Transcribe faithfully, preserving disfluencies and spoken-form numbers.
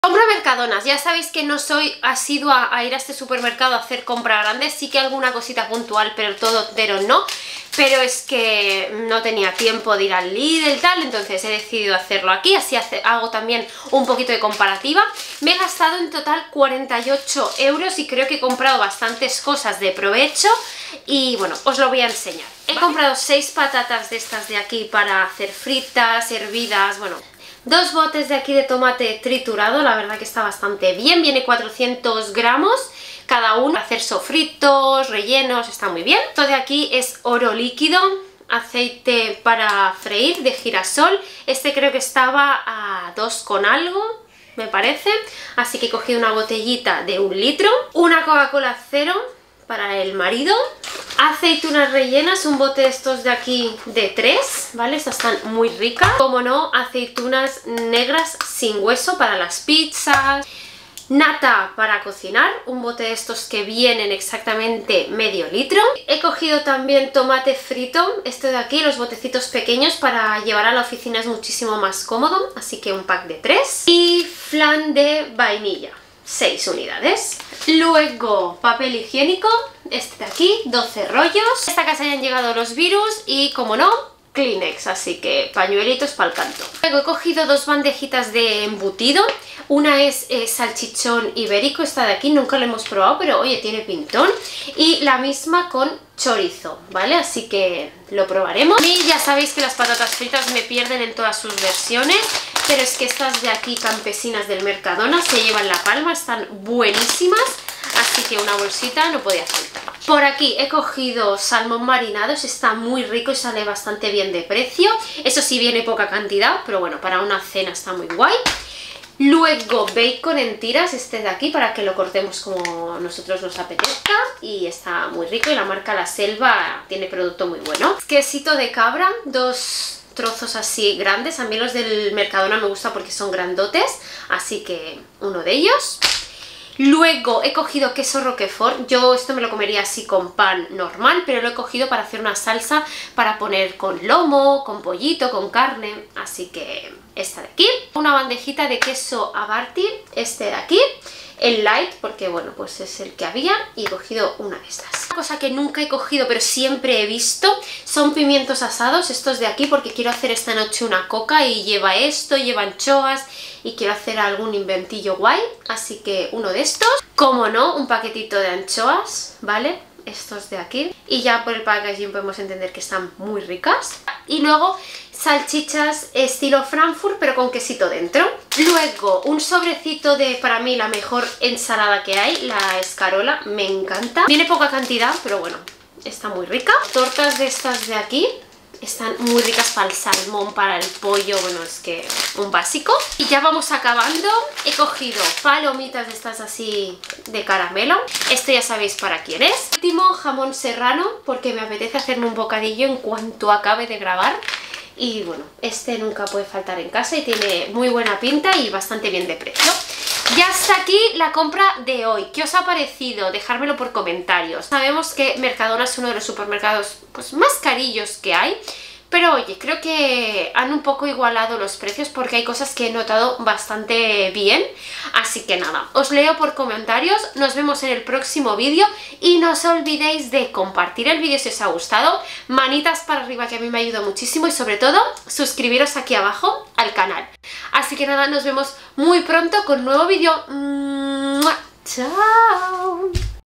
Compro Mercadonas, ya sabéis que no soy asidua a ir a este supermercado a hacer compra grande, sí que alguna cosita puntual, pero todo entero no, pero es que no tenía tiempo de ir al Lidl y tal, entonces he decidido hacerlo aquí, así hace, hago también un poquito de comparativa. Me he gastado en total cuarenta y ocho euros y creo que he comprado bastantes cosas de provecho y bueno, os lo voy a enseñar. He comprado seis patatas de estas de aquí para hacer fritas, hervidas, bueno... Dos botes de aquí de tomate triturado, la verdad que está bastante bien, viene cuatrocientos gramos cada uno, para hacer sofritos, rellenos, está muy bien. Esto de aquí es oro líquido, aceite para freír de girasol, este creo que estaba a dos con algo, me parece, así que he cogido una botellita de un litro, una Coca-Cola cero para el marido, aceitunas rellenas, un bote de estos de aquí de tres, ¿vale? Estas están muy ricas. Como no, aceitunas negras sin hueso para las pizzas, nata para cocinar, un bote de estos que vienen exactamente medio litro. He cogido también tomate frito, este de aquí, los botecitos pequeños para llevar a la oficina es muchísimo más cómodo, así que un pack de tres. Y flan de vainilla, seis unidades. Luego papel higiénico, este de aquí, doce rollos. A esta casa ya han llegado los virus y, como no, Kleenex, así que pañuelitos para el canto. Luego he cogido dos bandejitas de embutido. Una es eh, salchichón ibérico, esta de aquí nunca lo hemos probado, pero oye, tiene pintón. Y la misma con chorizo, ¿vale? Así que lo probaremos. Y ya sabéis que las patatas fritas me pierden en todas sus versiones, pero es que estas de aquí, campesinas del Mercadona, se llevan la palma, están buenísimas, así que una bolsita no podía faltar. Por aquí he cogido salmón marinado, está muy rico y sale bastante bien de precio. Eso sí, viene poca cantidad, pero bueno, para una cena está muy guay. Luego bacon en tiras, este de aquí, para que lo cortemos como nosotros nos apetezca, y está muy rico, y la marca La Selva tiene producto muy bueno. Quesito de cabra, dos trozos así grandes, a mí los del Mercadona me gusta porque son grandotes, así que uno de ellos. Luego he cogido queso roquefort, yo esto me lo comería así con pan normal, pero lo he cogido para hacer una salsa para poner con lomo, con pollito, con carne, así que esta de aquí. Una bandejita de queso Abarti, este de aquí, el light, porque bueno, pues es el que había, y he cogido una de estas. Una cosa que nunca he cogido pero siempre he visto son pimientos asados, estos de aquí, porque quiero hacer esta noche una coca y lleva esto, lleva anchoas y quiero hacer algún inventillo guay, así que uno de estos. Como no, un paquetito de anchoas, ¿vale? Estos de aquí, y ya por el packaging podemos entender que están muy ricas. Y luego salchichas estilo Frankfurt pero con quesito dentro. Luego un sobrecito de, para mí, la mejor ensalada que hay, la escarola, me encanta. Viene poca cantidad, pero bueno, está muy rica. Tortas de estas de aquí, están muy ricas para el salmón, para el pollo, bueno, es que un básico. Y ya vamos acabando. He cogido palomitas de estas así de caramelo. Esto ya sabéis para quién es. Último, jamón serrano, porque me apetece hacerme un bocadillo en cuanto acabe de grabar. Y bueno, este nunca puede faltar en casa y tiene muy buena pinta y bastante bien de precio. Ya está aquí la compra de hoy. ¿Qué os ha parecido? Dejármelo por comentarios. Sabemos que Mercadona es uno de los supermercados pues más carillos que hay, pero oye, creo que han un poco igualado los precios porque hay cosas que he notado bastante bien. Así que nada, os leo por comentarios, nos vemos en el próximo vídeo y no os olvidéis de compartir el vídeo si os ha gustado, manitas para arriba que a mí me ayuda muchísimo, y sobre todo suscribiros aquí abajo al canal. Así que nada, nos vemos muy pronto con un nuevo vídeo. ¡Chao!